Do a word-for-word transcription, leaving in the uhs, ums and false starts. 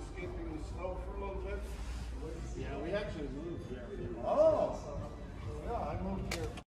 escaping the snow for a little bit? Yeah, we actually moved there. Oh, yeah, I moved here.